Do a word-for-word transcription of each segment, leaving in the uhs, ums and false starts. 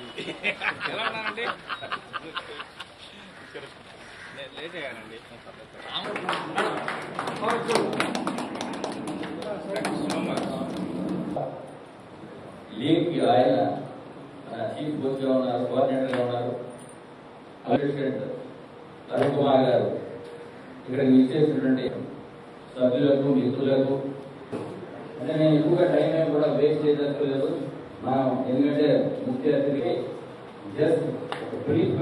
ఎలా ఉన్నానండి? లేట్ అయ్యానండి. లీవ్ కి ఆయన చీఫ్ బోర్డ్గా ఉన్నారు, కోఆర్డినేటర్గా ఉన్నారు. ప్రెసిడెంట్ అరుణ్ కుమార్ గారు ఇక్కడ విచ్చేసినటువంటి సభ్యులకు, మిత్రులకు అంటే నేను ఎక్కువగా టైం ఏం కూడా వేస్ట్ చేయదలుచుకోలేదు. మనం ఎందుకంటే ముఖ్య అతిథికి జస్ట్ బ్రీఫ్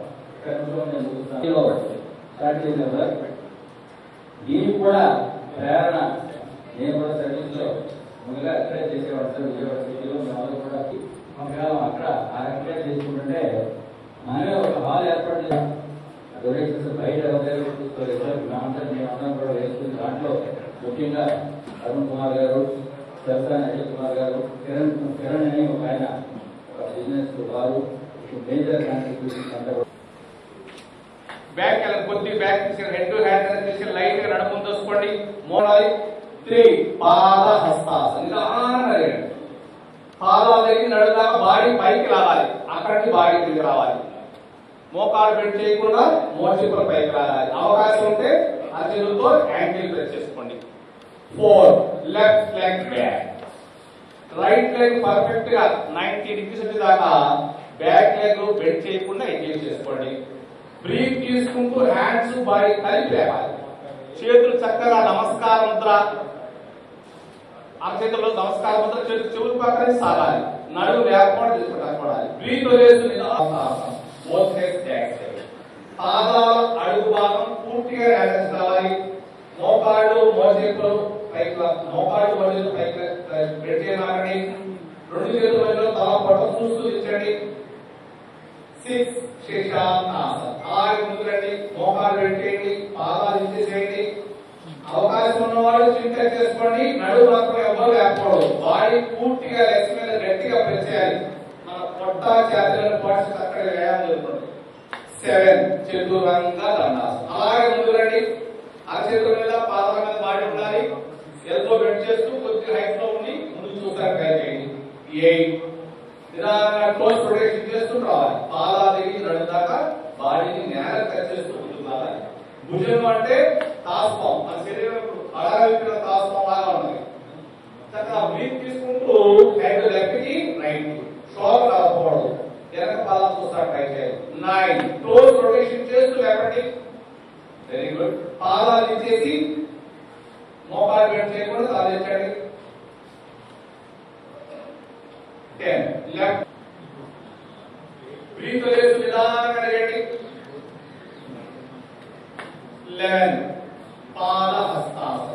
స్టార్ట్ చేశాను సార్. దీనికి కూడా ప్రేరణ నేను కూడా సర్వీస్ లో ముందుగా అక్కడే చేసేవాడు సార్. విజయవాడ సిటీలో మేము కూడా కొంతకాలం అక్కడ ఆ రకంగా చేసుకుంటుంటే మనమే ఒక హాల్ ఏర్పాటు చేసాం. డొనేషన్స్ బయట ఎవరైనా చూసుకోలేదు సార్. మేమంతా మేమందరం కూడా వేసుకుని దాంట్లో ముఖ్యంగా అరుణ్ కుమార్ గారు, సరసాని అజయ్ కుమార్ గారు, కిరణ్ కిరణ్ అని ఒక ఆయన బిజినెస్ వారు మేజర్ కాంట్రిబ్యూషన్స్ అంటారు. బ్యాక్ కొద్ది బ్యాక్ తీసుకుని హెడ్ టు హ్యాండ్ తీసుకుని లైట్ గా నడుము చూసుకోండి. మోనాలి త్రీ పాద హస్తాసన పాదాల దగ్గర నడుదాకా బాడీ పైకి రావాలి. అక్కడికి బాడీ కిందకి రావాలి. మోకాలు పెట్టి చేయకుండా మోచిపుల పైకి రావాలి. అవకాశం ఉంటే అర్జునులతో యాంకిల్ ప్రెస్ చేసుకోండి. Four left leg back, right leg perfect గా నైన్టీ డిగ్రీస్ వచ్చేదాకా బ్యాక్ లెగ్ బెండ్ చేయకుండా ఎంగేజ్ చేసుకోండి. బ్రీత్ తీసుకుంటూ హ్యాండ్స్ బాడీ కలిపి లేవాలి. చేతులు చక్కగా నమస్కార ముద్ర, అరచేతుల్లో నమస్కార ముద్ర, చేతులు చెవులు పక్కనే సాగాలి. నడుము లేకపోవడం తీసుకుంటాలి. బ్రీత్ వదిలేస్తుంది. పాదాల అడుగు భాగం పూర్తిగా రిలాక్స్ కావాలి. మోకాళ్ళు మోచేతులు పైకి, మోకాళ్ళు మోచేతులు పైకి బెండ్ చేయమాకండి. రెండు చేతుల మధ్యలో తల పట్టు చూస్తూ ఇచ్చండి. సిక్స్ శేషాసన ఆరు ముందురండి. మోకాలు పెట్టేయండి, పాదాలు ఇచ్చేసేయండి. అవకాశం ఉన్నవాళ్ళు చింత చేసుకోండి. నడుము మాత్రం ఎవరు లేకపోవడం. బాడీ పూర్తిగా లెగ్స్ మీద గట్టిగా ప్రెస్ చేయాలి. మన పొట్ట చేతులను పార్ట్స్ అక్కడ వ్యాయామం జరుగుతుంది. సెవెన్ చతురంగ దండాసన అలాగే ముందురండి. అరచేతుల మీద పాదాల మీద బాడీ ఉండాలి. ఎల్బో బెండ్ చేస్తూ కొద్ది హైట్ లో ఉండి ముందు చూసారు ట్రై చేయండి. ఎయిట్ నిదానంగా క్లోజ్ ప్రొటెక్షన్ చేస్తూ రావాలి. పాదాల దగ్గర నడుదాకా బాడీని నేల టచ్ చేస్తూ ముందుకు రావాలి. భుజం అంటే తాస్పం, మన శరీరం అడగలిపిన తాస్పం లాగా ఉంటుంది. చక్కగా బ్రీత్ తీసుకుంటూ హెడ్ లెఫ్ట్ కి రైట్ కి షోల్డర్ రాకపోవడం. వెనక పాదాలు చూస్తారు ట్రై చేయాలి. నైన్ క్లోజ్ ప్రొటెక్షన్ చేస్తూ లేపండి. Very good. పాదాలు ఇచ్చేసి మోకాలు బెండ్ చేయకుండా సాధించండి. టెన్ లెఫ్ట్ బ్రీత్ వదిలేస్తూ నిదానంగా అడగండి. లెవెన్ పాద హస్తాసన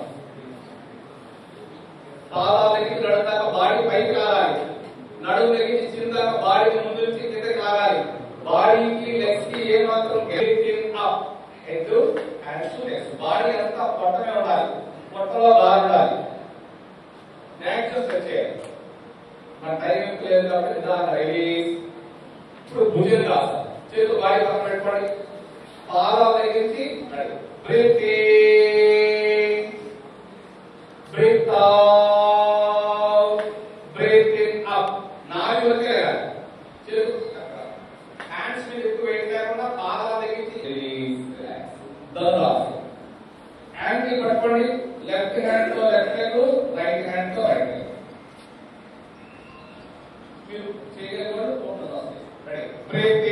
పాదాల దగ్గర నడుదాకా బాడీ పైకి లాగాలి. నడుము దగ్గర చిన్నదాకా బాడీ ముందు నుంచి కిందకి లాగాలి. బాడీకి లెగ్స్ కి ఏ మాత్రం up head hands next body అంతా పొట్టమే ఉండాలి. పొట్టలో గాలి ఉండాలి. నేచురల్ స్ట్రెచ్ చేయాలి. మన టైం ఎక్కువ లేదు కాబట్టి నిదానంగా రిలీజ్. ఇప్పుడు భుజంగా చేతులు బాడీ పక్కన పెట్టుకోండి. పాదాల దగ్గర నుంచి breath in, breath out, breath in up. నాలుగు వరకే లేగాలి. చేతులు హ్యాండ్స్ మీద ఎక్కువ వెయిట్ లేకుండా పాదాల దగ్గర నుంచి రిలీజ్, రిలాక్స్. దండాసన యాంకిల్ పట్టుకోండి. లెఫ్ట్ హ్యాండ్ తో లెఫ్ట్ లెగ్, రైట్ హ్యాండ్ తో రైట్ లెగ్. మీరు చేయగలిగిన టోటల్ వస్తాయి. Ready. Breath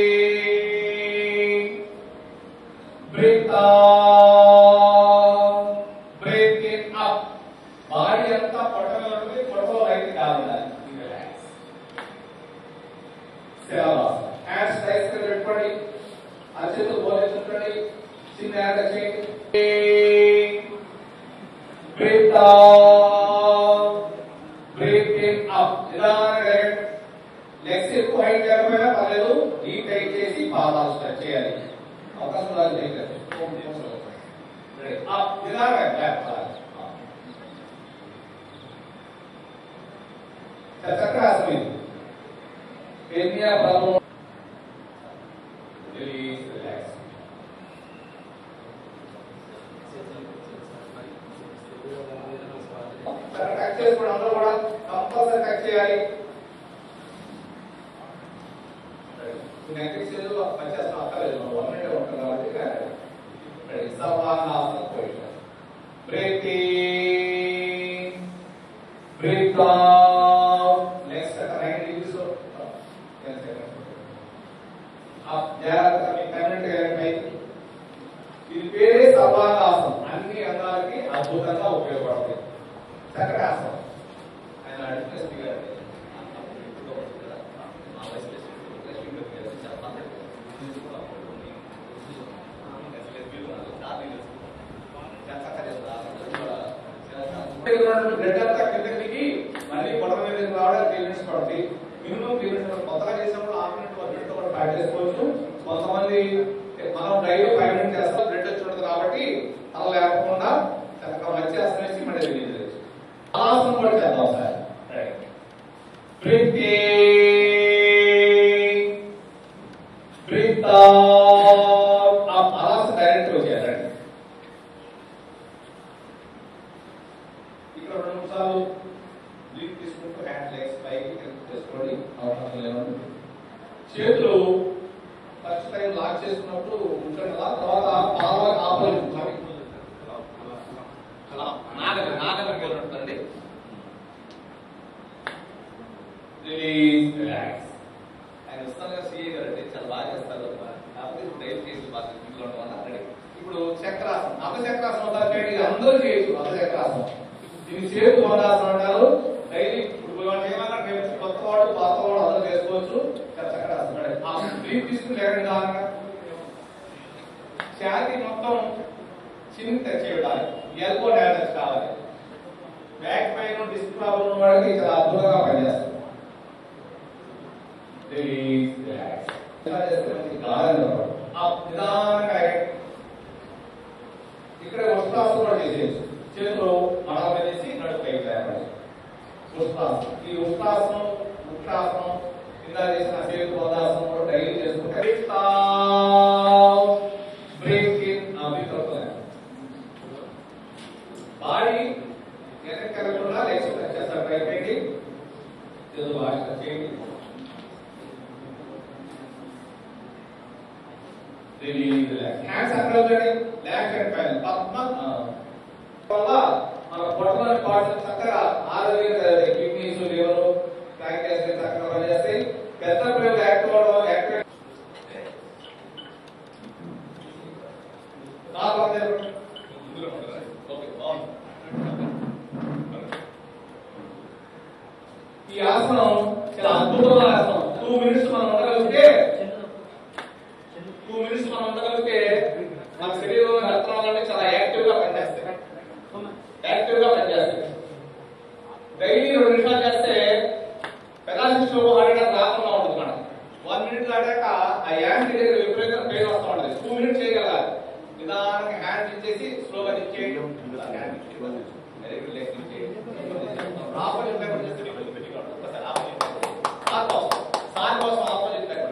in, breath out, breath in up. Body అంతా పొట్టలో ఉంటుంది. పొట్టలో రైట్ కాదు. రిలాక్స్. శవాసన హ్యాండ్స్ రైస్ గా పెట్టుకోండి. అరచేతులు బోలేస్తుంటండి. చిన్న హ్యాండ్ చేయండి. Breath out, breath in up. నిదానంగా లెగ్స్ ఎక్కువ హైట్ లేకపోయినా పర్లేదు. డీప్ హైట్ చేసి పాదాలు స్ట్రెచ్ చేయాలి. అవకాశం రాదు. అప్ నిదానంగా చక్రాసనం. పెన్యా ప్రాబ్లం రిలీజ్, రిలాక్స్. టచ్ చేసుకోవడం అందరూ కూడా కంపల్సరీ టచ్ చేయాలి. నెక్స్ట్ స్టేజ్ లో పనిచేస్తాం అక్కర్లేదు వన్ మినిట్ ఉంటుంది కాబట్టి రెడీ సర్వాంగాసన position breath in breath out next nine degrees up జాగ్రత్తగా మీ కరెంట్ పైకి ఇది పేరే సర్వాంగాసనం అన్ని అంగాలకి అద్భుతంగా ఉపయోగపడుతుంది చక్కటి ఆసనం ఆయన అడ్మినిస్ట్రేటివ్ గారు బ్లడ్ అంతా కిందకి మళ్ళీ పొడవ మీద రావడానికి త్రీ మినిట్స్ పడుతుంది మినిమం త్రీ మినిట్స్ కొత్తగా చేసినప్పుడు హాఫ్ మినిట్ వన్ మినిట్ కూడా ప్యాక్ చేసుకోవచ్చు కొంతమంది మనం డైలీ ఫైవ్ మినిట్స్ చేస్తాం బ్లడ్ వచ్చి ఉంటుంది కాబట్టి అలా లేకుండా చక్కగా మంచి ఆసనం వేసి మళ్ళీ రిలీజ్ చేయొచ్చు ఆసనం కూడా చేద్దాం sir breath in breath out ఆ ఆసనం డైరెక్ట్ వచ్చేయాలి ఇక్కడ రెండు నిమిషాలు బ్రీత్ తీసుకుంటూ హ్యాండ్ లెగ్స్ పైకి చేసుకోండి అవకాశం లేవండి చేతులు ఫస్ట్ టైం లాక్ చేసుకున్నప్పుడు ఉంటుంది కదా తర్వాత పాల ఆపోజిట్ నాగలి నాగలి ఉంటుందండి రిలీజ్ రిలాక్స్ ఆయన వస్తారుగా సీఏ గారు అంటే చాలా బాగా చేస్తారు కాకపోతే ఇప్పుడు డైల్ చేసి బాగా ఇంట్లో ఉండడం రెడీ ఇప్పుడు చక్రాసనం అపచక్రాసనం అవుతారు చేయండి ఇది అందరూ చేయొచ్చు అపచక్రాసనం ఇది చేతు వందాసనం అంటారు డైలీ ఇప్పుడు ఏమన్నా కొత్త వాడు పాత వాడు అందరూ చేసుకోవచ్చు చక్రాసనం బ్రీత్ తీసుకుని లేకండి దానిగా ఛాతీ మొత్తం చిన్న టచ్ చేయాలి ఎల్బో డ్యాన్ టచ్ కావాలి బ్యాక్ పైన డిస్క్ ప్రాబ్లం ఉన్న వాడికి చాలా అద్భుతంగా పనిచేస్తుంది రిలీజ్ రిలాక్స్ ఇలా చేస్తే మనకి గాలి ఆ నిదానంగా ఇక్కడ ఉష్ణాసనం కూడా చేసేయచ్చు చేతులు మడమ వేసి నడుపు పైకి లేపండి ఉష్ణాసనం ఈ ఉష్ణాసనం వృక్షాసనం కింద చేసిన చేతు వందాసనం కూడా డైలీ చేసుకుంటే బ్రీత్ ఇన్ బ్రీత్ అవుతుంది బాడీ వెనక్కి కలగకుండా లెగ్స్ టచ్ చేస్తారు ట్రై చేయండి చేతులు బాగా టచ్ చేయండి రిలీజ్ రిలాక్స్ హ్యాండ్స్ అక్కడ ఉండండి రిలాక్స్ అండ్ పైన పద్మ వల్ల మన పొట్టలోని పార్ట్స్ చక్కగా ఆరోగ్యంగా కిడ్నీస్ లివర్ ప్యాంక్రియాస్ చక్కగా పనిచేస్తాయి పెద్ద పిల్లలు యాక్టివ్ అవడం యాక్టివ్ ఈ ఆసనం చాలా అద్భుతమైన ఆసనం టూ మినిట్స్ మనం ఉండగలిగితే టూ మినిట్స్ మనం ఉండగలిగితే మన శరీరంలో రక్తాలన్నీ చాలా యాక్టివ్ గా పనిచేస్తాయి యాక్టివ్ గా పనిచేస్తాయి డైలీ రెండు నిమిషాలు చేస్తే పెరాలిసిస్ లో ఆడడం రాకుండా ఉంటుంది మనం వన్ మినిట్ ఆడాక ఆ హ్యాండ్ దగ్గర విపరీతంగా పెయిన్ వస్తూ ఉంటుంది టూ మినిట్స్ చేయగలగాలి నిదానంగా హ్యాండ్ ఇచ్చేసి స్లోగా ఇచ్చేయండి ఆపోజిట్ లెవెల్ చేస్తే ఒకసారి ఆపోజిట్ సార్ కోసం ఆపోజిట్ లెవెల్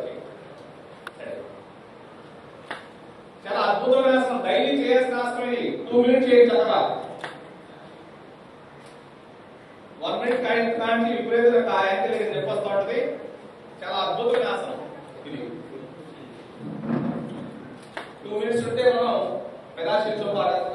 చాలా అద్భుతమైన ఆసనం డైలీ చేయాల్సిన ఆసనం ఇది టూ మినిట్స్ చేయండి చక్కగా వన్ మినిట్ కాయింట్ కానీ విపరీతంగా ఆ యాంగిల్ నొప్పి వస్తూ ఉంటుంది చాలా అద్భుతమైన ఆసనం ఇది టూ మినిట్స్ ఉంటే మనం పెదాశిల్తో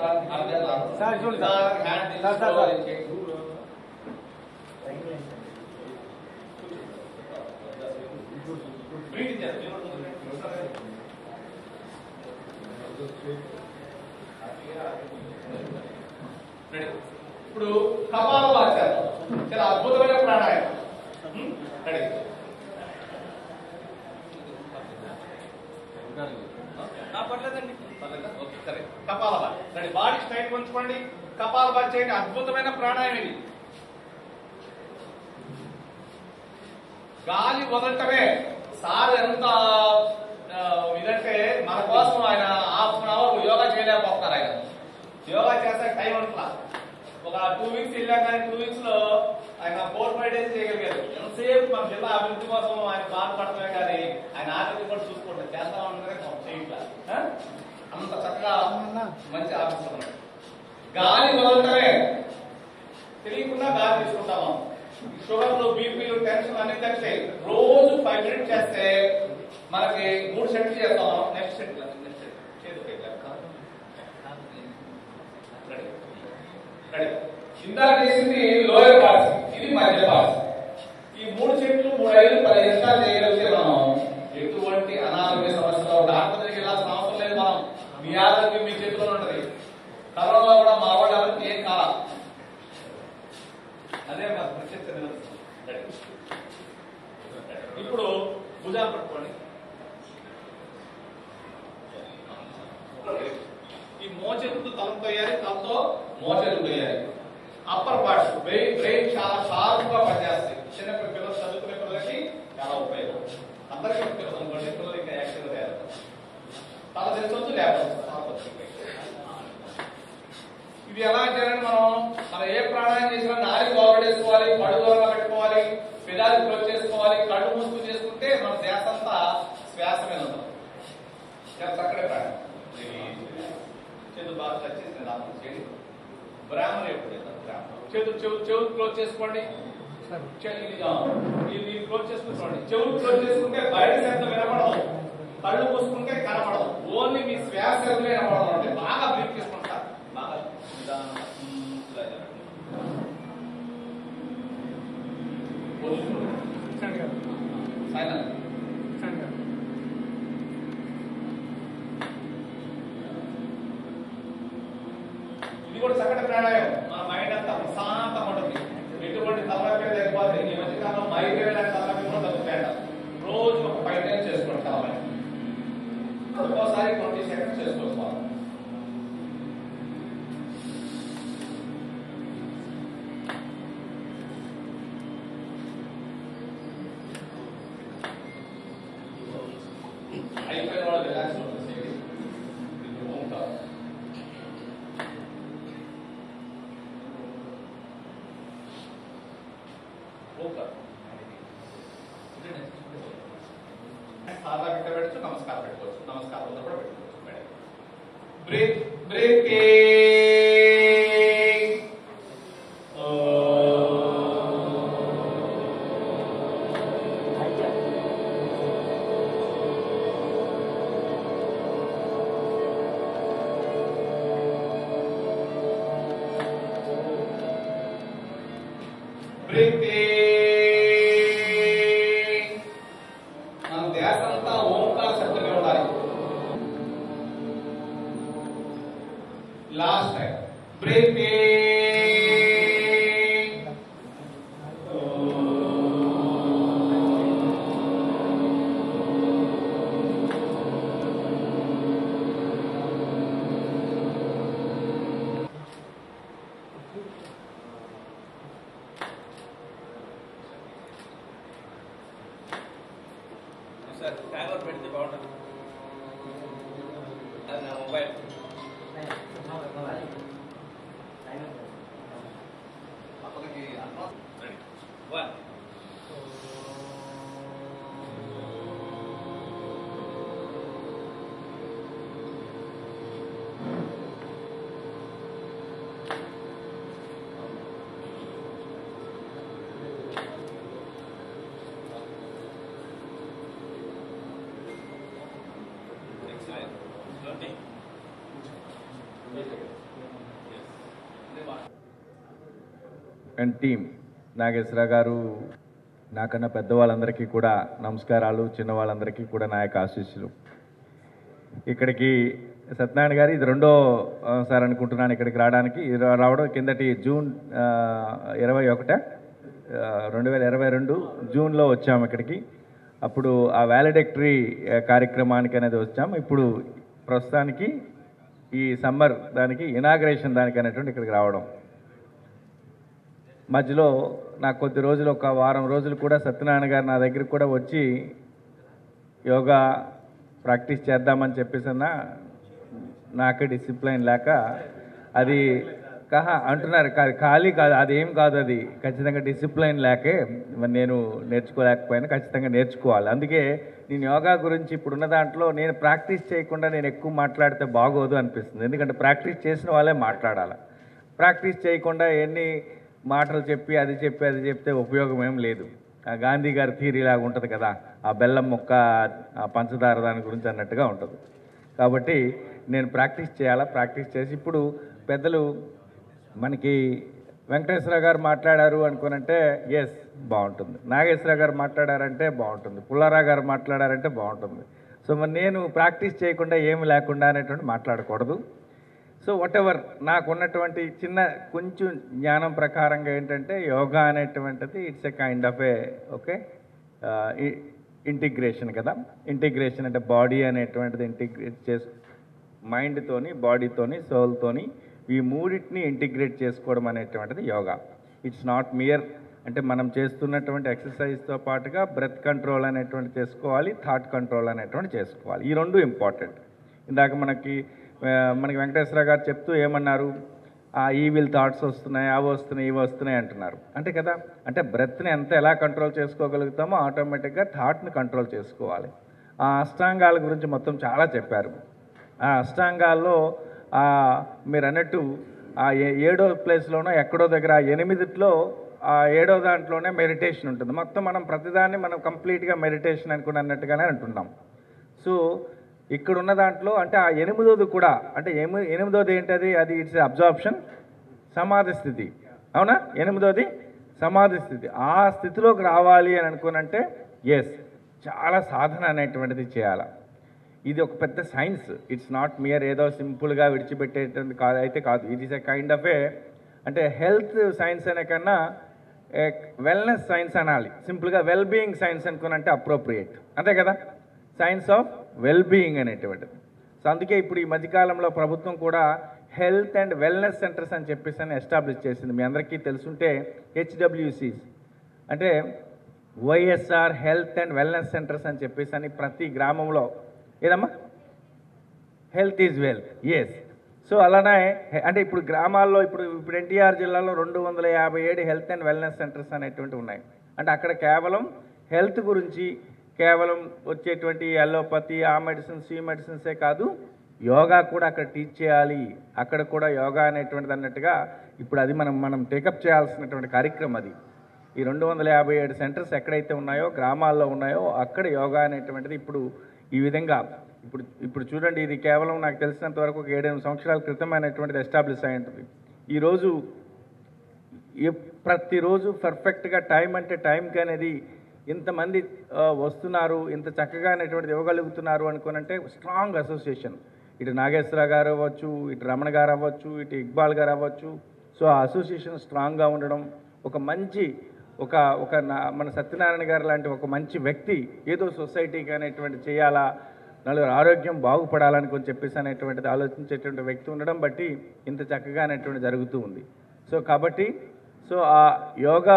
ఇప్పుడు కపాలభాతి చాలా అద్భుతమైన ప్రాణాయామం రెడీ కపాలభాతి రెడీ బాడీ స్ట్రైట్ ఉంచుకోండి కపాలభాతి చేయండి అద్భుతమైన ప్రాణాయామం ఇది గాలి వదలటమే సార్ ఎంత ఇదంటే మన కోసం ఆయన హాఫ్ అన్ అవర్ యోగా చేయలేకపోతున్నారు ఆయన యోగా చేస్తే టైం అంటున్నా ఒక టూ వీక్స్ వెళ్ళాం కానీ టూ వీక్స్ లో ఆయన ఫోర్ ఫైవ్ డేస్ చేయగలిగారు ఎంతసేపు మన జిల్లా అభివృద్ధి కోసం ఆయన బాధపడతామే కానీ ఆయన ఆరోగ్యం కూడా చూసుకుంటారు చేస్తా ఉంటే చేయట్లా అంత చక్కగా మంచి ఆఫీస్ ఉన్నాడు గాలి వదలటమే తెలియకుండా గాలి తీసుకుంటాము షుగర్లు బీపీలు టెన్షన్ అన్ని తగ్గుతాయి రోజు ఫైవ్ మినిట్స్ చేస్తే మనకి మూడు సెట్లు చేస్తాం మనం. నెక్స్ట్ సెట్ నెక్స్ట్ సెట్ చేతులు రెడీ రెడీ. ఇందాక చేసింది లోయర్ పార్ట్స్, ఇది మధ్య పార్ట్స్. ఈ మూడు సెట్లు మూడు ఐదు పది నిమిషాలు చేయగలిగితే మనం ఎటువంటి అనారోగ్య సమస్యలు డాక్టర్ దగ్గరికి వెళ్ళాల్సిన అవసరం లేదు. మనం మీ ఆరోగ్యం మీ చేతిలో ఉంటది. కరోనా కూడా మా వాళ్ళు ఎవరికి ఏం కాల. అదే మా ప్రత్యేక. ఇప్పుడు భుజాలు పట్టుకోండి. ఈ మోచేతులతో తలం తోయాలి, తలతో మోచేతులు తోయాలి. అప్పర్ పార్ట్స్ బ్రెయిన్ బ్రెయిన్ చాలా షార్ప్ గా పనిచేస్తాయి. చిన్న పిల్లలు చదువుకునే పిల్లలకి చాలా ఉపయోగం. అందరికీ పిల్లలు అనుకోండి, పిల్లలు ఇంకా యాక్టివ్ గా తయారు. తల తెలుసు లేకపోతే ఇవి ఎలా చేయాలంటే మనం మనం ఏ ప్రాణాయం చేసినా నాలుగు గౌరవ చేసుకోవాలి, పడు దూరంగా పెట్టుకోవాలి, పెదాలు క్లోజ్ చేసుకోవాలి, కళ్ళు మూసుకుని చేసుకుంటే మన ధ్యాస అంతా శ్వాస మీద ఉంటుంది. చక్కడే ప్రాణం. చేతులు బాగా టచ్ చేసిన దాని చేయండి. బ్రాహ్మణ ఎప్పుడు చేద్దాం. బ్రాహ్మణ చేతులు చెవు చెవులు క్లోజ్ చేసుకోండి. ఇది క్లోజ్ చేసుకుంటోండి. చెవులు క్లోజ్ చేసుకుంటే బయట శబ్దం వినపడదు, కళ్ళు మూసుకుంటే కనపడదు. ఓన్లీ మీ శ్వాస వినపడదు. అంటే బాగా బ్రీత్ తీసుకుంటా. బాగా ఇది కూడా చక్కటి ప్రాణాయామం. మన మైండ్ అంతా ప్రశాంతంగా ఉంటుంది. ఎటువంటి తలనొప్పి లేకపోతే ఈ మధ్యకాలంలో మైగ్రేన్ లాంటి తలనొప్పి కూడా తగ్గుతాయంట. రోజు ఒక ఫైవ్ టైమ్స్ చేసుకోండి. తలపై ఒక్కోసారి ట్వంటీ సెకండ్స్ చేసుకోవాలి. అయిపోయిన వాళ్ళు రిలాక్స్ ఉంటుంది. సాదా బిడ్డ పెట్టచ్చు, నమస్కారం పెట్టుకోవచ్చు. నమస్కారం కూడా పెట్టుకోవచ్చు. బ్రేక్ బ్రేక్ బ్రేక్ మన ధ్యాస అంతా ఓంకార శబ్దమే ఉండాలి. Last time break sir. ట్యాగర్ పెడితే బాగుంటుంది. అది నా మొబైల్. అప్పటికి ready one and team Nageswara గారు, నాకన్నా పెద్దవాళ్ళందరికీ కూడా నమస్కారాలు, చిన్నవాళ్ళందరికీ కూడా నా యొక్క ఆశీస్సులు. ఇక్కడికి సత్యనారాయణ గారు ఇది రెండో సార్ అనుకుంటున్నాను ఇక్కడికి రావడానికి. రావడం కిందటి జూన్ ఇరవై ఒకట రెండు వేల ఇరవై రెండు జూన్లో వచ్చాము ఇక్కడికి. అప్పుడు ఆ వ్యాలిడక్టరీ కార్యక్రమానికి అనేది వచ్చాము. ఇప్పుడు ప్రస్తుతానికి ఈ సమ్మర్ దానికి ఇనాగ్రేషన్ దానికి అనేటువంటి ఇక్కడికి రావడం. మధ్యలో నాకు కొద్ది రోజులు ఒక వారం రోజులు కూడా సత్యనారాయణ గారు నా దగ్గరికి కూడా వచ్చి యోగా ప్రాక్టీస్ చేద్దామని చెప్పేసన్నా నాకే డిసిప్లైన్ లేక అది కహా అంటున్నారు. ఖాళీ కాదు, అదేం కాదు, అది ఖచ్చితంగా డిసిప్లైన్ లేకే నేను నేర్చుకోలేకపోయినా ఖచ్చితంగా నేర్చుకోవాలి. అందుకే నేను యోగా గురించి ఇప్పుడున్న దాంట్లో నేను ప్రాక్టీస్ చేయకుండా నేను ఎక్కువ మాట్లాడితే బాగోదు అనిపిస్తుంది. ఎందుకంటే ప్రాక్టీస్ చేసిన వాళ్ళే మాట్లాడాలి. ప్రాక్టీస్ చేయకుండా ఎన్ని మాటలు చెప్పి అది చెప్పి అది చెప్తే ఉపయోగం ఏం లేదు. ఆ గాంధీ గారి థీరీ లాగా ఉంటుంది కదా, ఆ బెల్లం ముక్క ఆ పంచదార దాని గురించి అన్నట్టుగా ఉంటుంది. కాబట్టి నేను ప్రాక్టీస్ చేయాలా, ప్రాక్టీస్ చేసి ఇప్పుడు పెద్దలు మనకి వెంకటేశ్వర గారు మాట్లాడారు అనుకోనంటే ఎస్ బాగుంటుంది, నాగేశ్వర గారు మాట్లాడారంటే బాగుంటుంది, పుల్లారావు గారు మాట్లాడారంటే బాగుంటుంది. సో మరి నేను ప్రాక్టీస్ చేయకుండా ఏమి లేకుండా అనేటువంటి మాట్లాడకూడదు. సో వాట్ ఎవర్ నాకు ఉన్నటువంటి చిన్న కొంచెం జ్ఞానం ప్రకారంగా ఏంటంటే యోగా అనేటువంటిది it's a kind of a okay integration కదా. ఇంటిగ్రేషన్ అంటే బాడీ అనేటువంటిది ఇంటిగ్రేట్ చేసు మైండ్తోని, బాడీతోని, సోల్తోని ఈ మూడింటిని ఇంటిగ్రేట్ చేసుకోవడం అనేటువంటిది యోగా. ఇట్స్ నాట్ మియర్ అంటే మనం చేస్తున్నటువంటి ఎక్సర్సైజ్తో పాటుగా బ్రెత్ కంట్రోల్ అనేటువంటి చేసుకోవాలి, థాట్ కంట్రోల్ అనేటువంటి చేసుకోవాలి. ఈ రెండు ఇంపార్టెంట్. ఇందాక మనకి మనకి వెంకటేశ్వర గారు చెప్తూ ఏమన్నారు, ఆ ఈవిల్ థాట్స్ వస్తున్నాయి, అవి వస్తున్నాయి, ఇవి వస్తున్నాయి అంటున్నారు. అంటే కదా, అంటే బ్రెత్ని ఎంత ఎలా కంట్రోల్ చేసుకోగలుగుతామో ఆటోమేటిక్గా థాట్ని కంట్రోల్ చేసుకోవాలి. ఆ అష్టాంగాల గురించి మొత్తం చాలా చెప్పారు. ఆ అష్టాంగాల్లో మీరు అన్నట్టు ఆ ఏడో ప్లేస్లోనో ఎక్కడో దగ్గర ఆ ఎనిమిదిట్లో ఆ ఏడో దాంట్లోనే మెడిటేషన్ ఉంటుంది. మొత్తం మనం ప్రతిదాన్ని మనం కంప్లీట్గా మెడిటేషన్ అనుకుని అన్నట్టుగానే అంటున్నాం. సో ఇక్కడ ఉన్న దాంట్లో అంటే ఆ ఎనిమిదోది కూడా అంటే ఎమి ఎనిమిదోది ఏంటది, అది ఇట్స్ అబ్జార్ప్షన్, సమాధి స్థితి. అవునా? ఎనిమిదోది సమాధి స్థితి. ఆ స్థితిలోకి రావాలి అని అనుకునంటే ఎస్ చాలా సాధన అనేటువంటిది చేయాలి. ఇది ఒక పెద్ద సైన్స్. ఇట్స్ నాట్ మియర్ ఏదో సింపుల్గా విడిచిపెట్టేటువంటి కాదు అయితే కాదు. It is a kind of a అంటే హెల్త్ సైన్స్ అనే కన్నా వెల్నెస్ సైన్స్ అనాలి. సింపుల్గా వెల్ బీయింగ్ సైన్స్ అనుకునంటే అప్రోప్రియేట్, అంతే కదా. సైన్స్ ఆఫ్ వెల్ బీయింగ్ అనేటువంటిది. సో అందుకే ఇప్పుడు ఈ మధ్యకాలంలో ప్రభుత్వం కూడా హెల్త్ అండ్ వెల్నెస్ సెంటర్స్ అని చెప్పేసి అని ఎస్టాబ్లిష్ చేసింది. మీ అందరికీ తెలుసుంటే హెచ్డబ్ల్యూసీస్ అంటే YSR health and wellness centres అని చెప్పేసి అని ప్రతి గ్రామంలో ఏదమ్మా health is wealth. Yes. So అలానే అంటే ఇప్పుడు గ్రామాల్లో ఇప్పుడు ఇప్పుడు ఎన్టీఆర్ జిల్లాలో రెండు వందల యాభై ఏడు హెల్త్ అండ్ వెల్నెస్ సెంటర్స్ అనేటువంటి ఉన్నాయి. అంటే అక్కడ కేవలం హెల్త్ గురించి కేవలం వచ్చేటువంటి అలోపతి, ఆ మెడిసిన్స్, ఈ మెడిసిన్సే కాదు, యోగా కూడా అక్కడ టీచ్ చేయాలి. అక్కడ కూడా యోగా అనేటువంటిది అన్నట్టుగా ఇప్పుడు అది మనం మనం టేకప్ చేయాల్సినటువంటి కార్యక్రమం అది. ఈ రెండు వందల యాభై ఏడు సెంటర్స్ ఎక్కడైతే ఉన్నాయో, గ్రామాల్లో ఉన్నాయో అక్కడ యోగా అనేటువంటిది ఇప్పుడు ఈ విధంగా ఇప్పుడు ఇప్పుడు చూడండి, ఇది కేవలం నాకు తెలిసినంత వరకు ఒక ఏడెనిమిది సంవత్సరాల క్రితం అనేటువంటిది ఎస్టాబ్లిష్ అయి ఉంటుంది. ఈరోజు ప్రతిరోజు పర్ఫెక్ట్గా టైం అంటే టైంకి అనేది ఇంతమంది వస్తున్నారు, ఇంత చక్కగా అనేటువంటిది ఇవ్వగలుగుతున్నారు అనుకోనంటే స్ట్రాంగ్ అసోసియేషన్. ఇటు నాగేశ్వర గారు అవ్వచ్చు, ఇటు రమణ గారు అవ్వచ్చు, ఇటు ఇక్బాల్ గారు అవ్వచ్చు. సో ఆ అసోసియేషన్ స్ట్రాంగ్గా ఉండడం, ఒక మంచి ఒక ఒక మన సత్యనారాయణ గారు లాంటి ఒక మంచి వ్యక్తి ఏదో సొసైటీకి అనేటువంటి చేయాలా, నలుగురు ఆరోగ్యం బాగుపడాలనుకొని చెప్పేసి అనేటువంటిది ఆలోచించేటువంటి వ్యక్తి ఉండడం బట్టి ఇంత చక్కగా అనేటువంటి జరుగుతూ ఉంది. సో కాబట్టి సో ఆ యోగా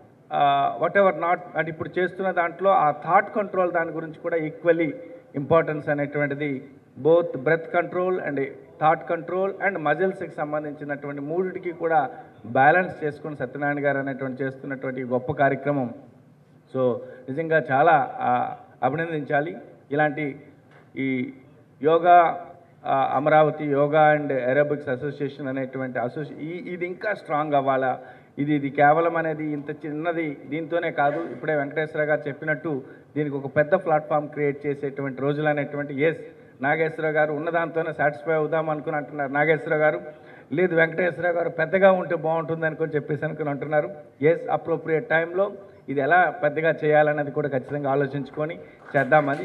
వాట్ ఎవర్ నాట్ అంటే ఇప్పుడు చేస్తున్న దాంట్లో ఆ థాట్ కంట్రోల్ దాని గురించి కూడా ఈక్వల్లీ ఇంపార్టెన్స్ అనేటువంటిది both breath control and thought control and మజిల్స్కి సంబంధించినటువంటి మూడిటికి కూడా బ్యాలెన్స్ చేసుకుని సత్యనారాయణ గారు అనేటువంటి చేస్తున్నటువంటి గొప్ప కార్యక్రమం. సో నిజంగా చాలా అభినందించాలి. ఇలాంటి ఈ yoga Amaravati yoga and aerobics association అనేటువంటి అసోసియే ఇది ఇంకా స్ట్రాంగ్ అవ్వాలా. ఇది ఇది కేవలం అనేది ఇంత చిన్నది దీంతోనే కాదు, ఇప్పుడే వెంకటేశ్వర గారు చెప్పినట్టు దీనికి ఒక పెద్ద ప్లాట్ఫామ్ క్రియేట్ చేసేటువంటి రోజులు అనేటువంటి ఎస్ నాగేశ్వర గారు ఉన్నదాంతోనే సాటిస్ఫై అవుదాం అనుకుని అంటున్నారు. నాగేశ్వర గారు లేదు వెంకటేశ్వర గారు పెద్దగా ఉంటే బాగుంటుంది అనుకొని చెప్పేసి అనుకుని అంటున్నారు. ఎస్ అప్రోప్రియేట్ టైంలో ఇది ఎలా పెద్దగా చేయాలన్నది కూడా ఖచ్చితంగా ఆలోచించుకొని చేద్దామని.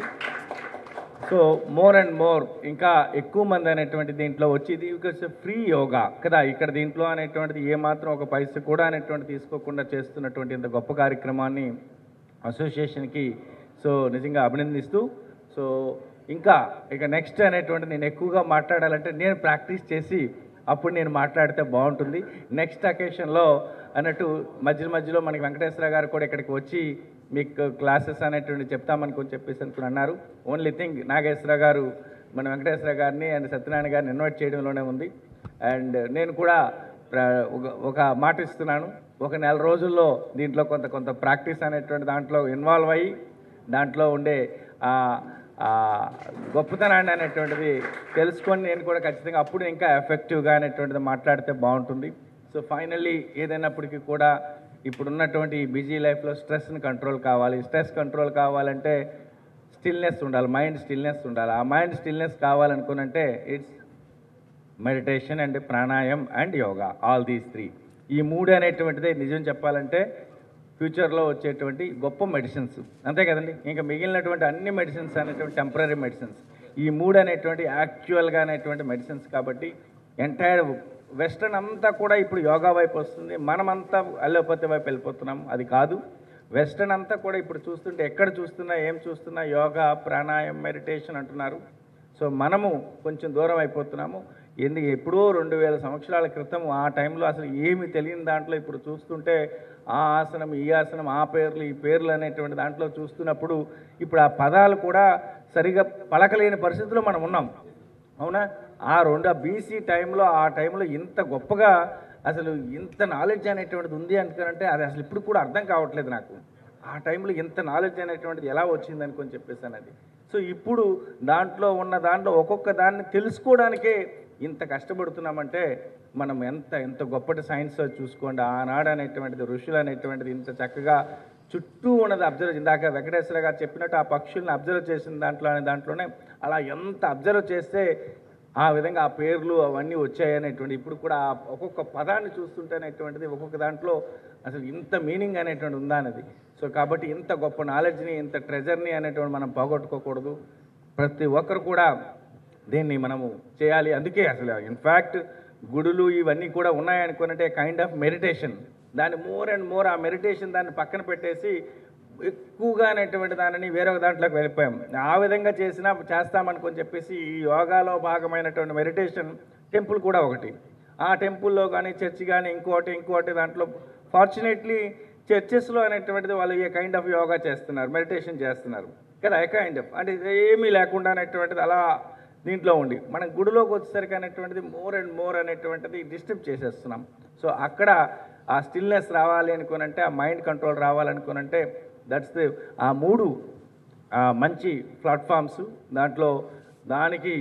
సో మోర్ అండ్ మోర్ ఇంకా ఎక్కువ మంది అనేటువంటి దీంట్లో వచ్చి ఇది బికాస్ ఫ్రీ యోగా కదా ఇక్కడ దీంట్లో అనేటువంటిది ఏమాత్రం ఒక పైసా కూడా అనేటువంటి తీసుకోకుండా చేస్తున్నటువంటి ఇంత గొప్ప కార్యక్రమాన్ని అసోసియేషన్కి సో నిజంగా అభినందిస్తూ సో ఇంకా ఇక నెక్స్ట్ అనేటువంటి నేను ఎక్కువగా మాట్లాడాలంటే నేను ప్రాక్టీస్ చేసి అప్పుడు నేను మాట్లాడితే బాగుంటుంది. నెక్స్ట్ అకేషన్లో అన్నట్టు మధ్య మధ్యలో మనకి వెంకటేశ్వర గారు కూడా ఇక్కడికి వచ్చి మీకు క్లాసెస్ అనేటువంటి చెప్తామనుకొని చెప్పేసి అనుకుని అన్నారు. ఓన్లీ థింగ్ నాగేశ్వర గారు మన వెంకటేశ్వర గారిని అండ్ సత్యనారాయణ గారిని ఇన్వైట్ చేయడంలోనే ఉంది. అండ్ నేను కూడా ఒక మాట ఇస్తున్నాను, ఒక నెల రోజుల్లో దీంట్లో కొంత కొంత ప్రాక్టీస్ అనేటువంటి దాంట్లో ఇన్వాల్వ్ అయ్యి దాంట్లో ఉండే గొప్పతనాన్ని అనేటువంటిది తెలుసుకొని నేను కూడా ఖచ్చితంగా అప్పుడు ఇంకా ఎఫెక్టివ్గా అనేటువంటిది మాట్లాడితే బాగుంటుంది. సో ఫైనల్లీ ఏదైనప్పటికీ కూడా ఇప్పుడున్నటువంటి ఈ బిజీ లైఫ్లో స్ట్రెస్ని కంట్రోల్ కావాలి. స్ట్రెస్ కంట్రోల్ కావాలంటే స్టిల్నెస్ ఉండాలి, మైండ్ స్టిల్నెస్ ఉండాలి. ఆ మైండ్ స్టిల్నెస్ కావాలనుకునంటే it's meditation and pranayama and yoga, all these three. ఈ మూడు అనేటువంటిదే నిజం చెప్పాలంటే ఫ్యూచర్లో వచ్చేటువంటి గొప్ప మెడిసిన్స్, అంతే కదండి. ఇంకా మిగిలినటువంటి అన్ని మెడిసిన్స్ అనేటువంటి టెంపరీ మెడిసిన్స్, ఈ మూడు అనేటువంటి యాక్చువల్గా అనేటువంటి మెడిసిన్స్. కాబట్టి ఎంటైర్ వెస్టర్న్ అంతా కూడా ఇప్పుడు యోగా వైపు వస్తుంది, మనమంతా అల్లోపతి వైపు వెళ్ళిపోతున్నాం. అది కాదు, వెస్టర్న్ అంతా కూడా ఇప్పుడు చూస్తుంటే ఎక్కడ చూస్తున్నా ఏం చూస్తున్నా యోగా, ప్రాణాయామం, మెడిటేషన్ అంటున్నారు. సో మనము కొంచెం దూరం అయిపోతున్నాము. ఎందుకు ఎప్పుడో రెండు వేల సంవత్సరాల క్రితం ఆ టైంలో అసలు ఏమి తెలియని దాంట్లో ఇప్పుడు చూస్తుంటే ఆ ఆసనం, ఈ ఆసనం, ఆ పేర్లు, ఈ పేర్లు అనేటువంటి దాంట్లో చూస్తున్నప్పుడు ఇప్పుడు ఆ పదాలు కూడా సరిగా పలకలేని పరిస్థితిలో మనం ఉన్నాం. అవునా? ఆ రెండు బీసీ టైంలో ఆ టైంలో ఇంత గొప్పగా అసలు ఇంత నాలెడ్జ్ అనేటువంటిది ఉంది అనుకోనంటే అది అసలు ఇప్పుడు కూడా అర్థం కావట్లేదు నాకు. ఆ టైంలో ఇంత నాలెడ్జ్ అనేటువంటిది ఎలా వచ్చింది అనుకొని చెప్పేసాను అది. సో ఇప్పుడు దాంట్లో ఉన్న దాంట్లో ఒక్కొక్క దాన్ని తెలుసుకోవడానికే ఇంత కష్టపడుతున్నామంటే మనం ఎంత ఎంత గొప్పటి సైన్స్ చూసుకోండి. ఆనాడు అనేటువంటిది ఋషులు అనేటువంటిది ఇంత చక్కగా చుట్టూ ఉన్నది అబ్జర్వ్, ఇందాక వెంకటేశ్వర గారు చెప్పినట్టు ఆ పక్షుల్ని అబ్జర్వ్ చేసిన దాంట్లో అనే దాంట్లోనే అలా ఎంత అబ్జర్వ్ చేస్తే ఆ విధంగా ఆ పేర్లు అవన్నీ వచ్చాయనేటువంటి. ఇప్పుడు కూడా ఒక్కొక్క పదాన్ని చూస్తుంటే అనేటువంటిది ఒక్కొక్క దాంట్లో అసలు ఇంత మీనింగ్ అనేటువంటి ఉందా అనేది. సో కాబట్టి ఇంత గొప్ప నాలెడ్జ్ని, ఇంత ట్రెజర్ని అనేటువంటి మనం పోగొట్టుకోకూడదు. ప్రతి ఒక్కరు కూడా దీన్ని మనము చేయాలి. అందుకే అసలు ఇన్ఫ్యాక్ట్ గుడులు ఇవన్నీ కూడా ఉన్నాయనుకోనంటే కైండ్ ఆఫ్ మెడిటేషన్. దాన్ని మోర్ అండ్ మోర్ ఆ మెడిటేషన్ దాన్ని పక్కన పెట్టేసి ఎక్కువగా అనేటువంటి దానిని వేరొక దాంట్లోకి వెళ్ళిపోయాం. ఆ విధంగా చేసినా చేస్తామనుకొని చెప్పేసి ఈ యోగాలో భాగమైనటువంటి మెడిటేషన్ టెంపుల్ కూడా ఒకటి. ఆ టెంపుల్లో కానీ చర్చి కానీ ఇంకోటి ఇంకోటి దాంట్లో ఫార్చునేట్లీ చర్చెస్లో అనేటువంటిది వాళ్ళు ఏ కైండ్ ఆఫ్ యోగా చేస్తున్నారు, మెడిటేషన్ చేస్తున్నారు కదా, ఏ కైండ్ ఆఫ్ అంటే ఏమీ లేకుండా అనేటువంటిది అలా దీంట్లో ఉండి మనం గుడిలోకి వచ్చేసరికి అనేటువంటిది మోర్ అండ్ మోర్ అనేటువంటిది డిస్టర్బ్ చేసేస్తున్నాం. సో అక్కడ ఆ స్టిల్నెస్ రావాలి అనుకోనంటే, ఆ మైండ్ కంట్రోల్ రావాలనుకోనంటే దట్స్ ది ఆ మూడు మంచి ప్లాట్ఫామ్స్. దాంట్లో దానికి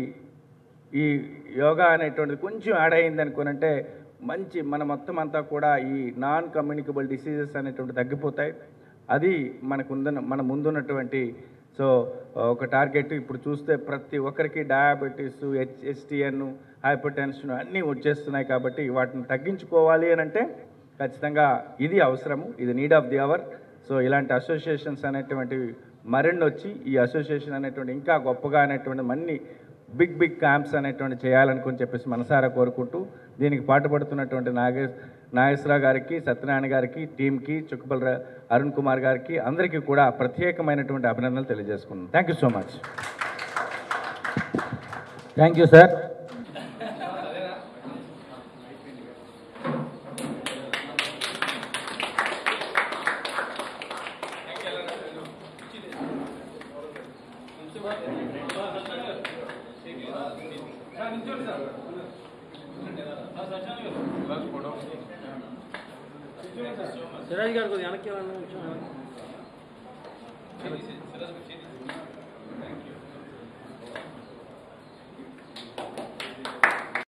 ఈ యోగా అనేటువంటిది కొంచెం యాడ్ అయింది అనుకోనంటే మంచి మన మొత్తం అంతా కూడా ఈ నాన్ కమ్యూనికబుల్ డిసీజెస్ అనేటువంటి తగ్గిపోతాయి. అది మనకు మన ముందున్నటువంటి సో ఒక టార్గెట్. ఇప్పుడు చూస్తే ప్రతి ఒక్కరికి diabetes, H HTN, hypertension అన్నీ వచ్చేస్తున్నాయి. కాబట్టి వాటిని తగ్గించుకోవాలి అని అంటే ఖచ్చితంగా ఇది అవసరము, ఇది need of the hour. So ఇలాంటి అసోసియేషన్స్ అనేటువంటివి మరిన్ని వచ్చి ఈ అసోసియేషన్ అనేటువంటి ఇంకా గొప్పగా అనేటువంటి మన్ని బిగ్ బిగ్ క్యాంప్స్ అనేటువంటి చేయాలనుకుని చెప్పేసి మనసారా కోరుకుంటూ దీనికి పాటుపడుతున్నటువంటి నాగే నాగేశ్వరరావు గారికి, సత్యనారాయణ గారికి, టీంకి, చుక్కపల్లి అరుణ్ కుమార్ గారికి అందరికీ కూడా ప్రత్యేకమైనటువంటి అభినందనలు తెలియజేసుకున్నాను. Thank you so much. Thank you sir. Siraj గారు కొద్దిగా వెనక్కి